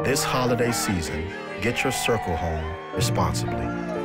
This holiday season, get your circle home responsibly.